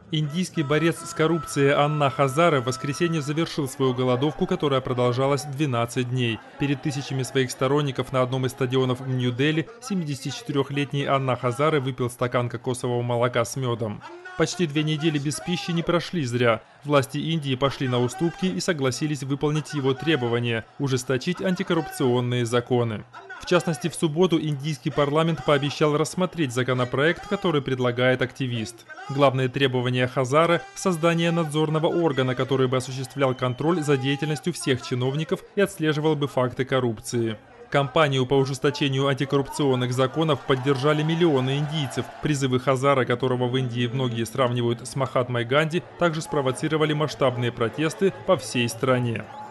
Индийский борец с коррупцией Анна Хазаре в воскресенье завершил свою голодовку, которая продолжалась 12 дней. Перед тысячами своих сторонников на одном из стадионов в Нью-Дели 74-летний Анна Хазаре выпил стакан кокосового молока с медом. Почти 2 недели без пищи не прошли зря. Власти Индии пошли на уступки и согласились выполнить его требования – ужесточить антикоррупционные законы. В частности, в субботу индийский парламент пообещал рассмотреть законопроект, который предлагает активист. Главное требование Хазаре – создание надзорного органа, который бы осуществлял контроль за деятельностью всех чиновников и отслеживал бы факты коррупции. Кампанию по ужесточению антикоррупционных законов поддержали миллионы индийцев. Призывы Хазаре, которого в Индии многие сравнивают с Махатмой Ганди, также спровоцировали масштабные протесты по всей стране.